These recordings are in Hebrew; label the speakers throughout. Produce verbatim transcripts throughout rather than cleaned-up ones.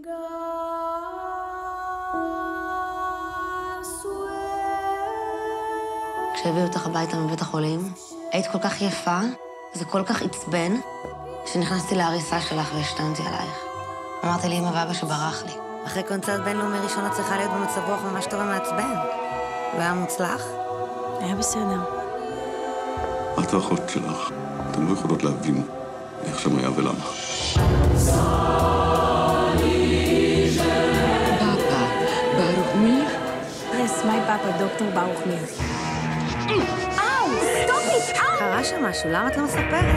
Speaker 1: כשהביאו אותך הביתה מבית החולים, היית כל כך יפה, זה כל כך עצבן, שנכנסתי להריסה שלך והשתנתי עלייך. אמרתי לי אמא ואבא שברח לי. אחרי קונצרט בינלאומי ראשון את צריכה להיות במצב רוח ממש טוב ומעצבן. והיה מוצלח?
Speaker 2: היה בסדר.
Speaker 3: את האחות שלך. אתן לא יכולות להבין איך שם היה ולמה.
Speaker 4: פאפה, ברוך מיר?
Speaker 2: Yes, my papa, דוקטור ברוך מיר.
Speaker 1: אאו, סטופ איט, אאו! קרה שם משהו, למה את לא מספרת?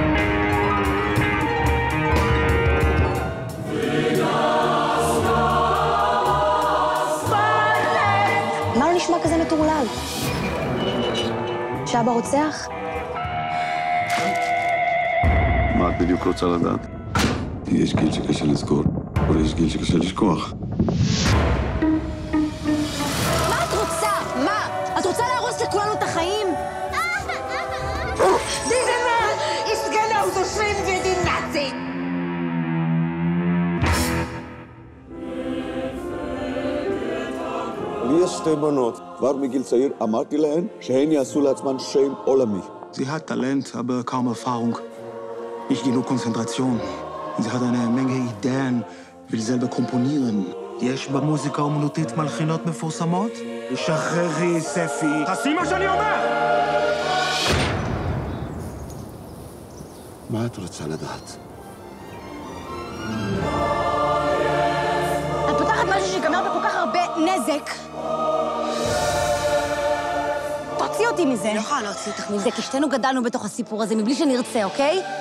Speaker 5: מה לא נשמע כזה מטורלל? שאבא רוצח?
Speaker 3: מה את בדיוק רוצה לדעת? יש גיל שקשה לזכור, אבל יש גיל שקשה לשכוח.
Speaker 5: מה את רוצה? מה? את רוצה להרוס לכולנו את החיים?
Speaker 6: Diese Mann ist genauso schlimm wie die Nazis!
Speaker 7: לי יש שתי בנות. כבר מגיל צעיר אמרתי להן שהן יעשו לעצמן שם עולמי.
Speaker 8: Sie hat Talent, aber kaum Erfahrung. Nicht genug Konzentration. Sie hat eine Menge Ideen, will selber komponieren. יש במוזיקה אומנותית מלחינות מפורסמות? שחררי, ספי. תעשי מה שאני אומר!
Speaker 7: מה את רוצה לדעת?
Speaker 5: את פותחת משהו שיגמר בכל כך הרבה נזק. תוציא אותי מזה.
Speaker 1: אני לא יכולה להוציא אותך מזה.
Speaker 5: זה כי שתינו גדלנו בתוך הסיפור הזה מבלי שנרצה, אוקיי?